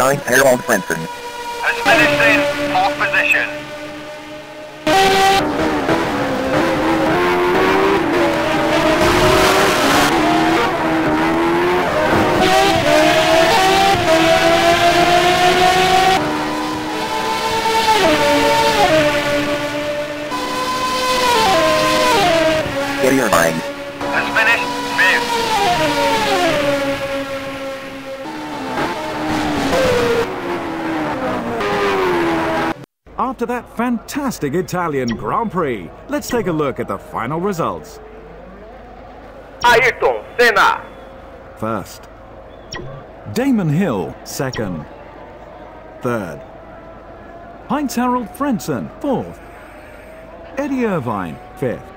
Heinz-Harald Frentzen has finished in 4th position. Irvine has finished 5th. After that fantastic Italian Grand Prix, let's take a look at the final results. Ayrton Senna. First. Damon Hill, second. Third. Heinz-Harald Frentzen, fourth. Eddie Irvine, fifth.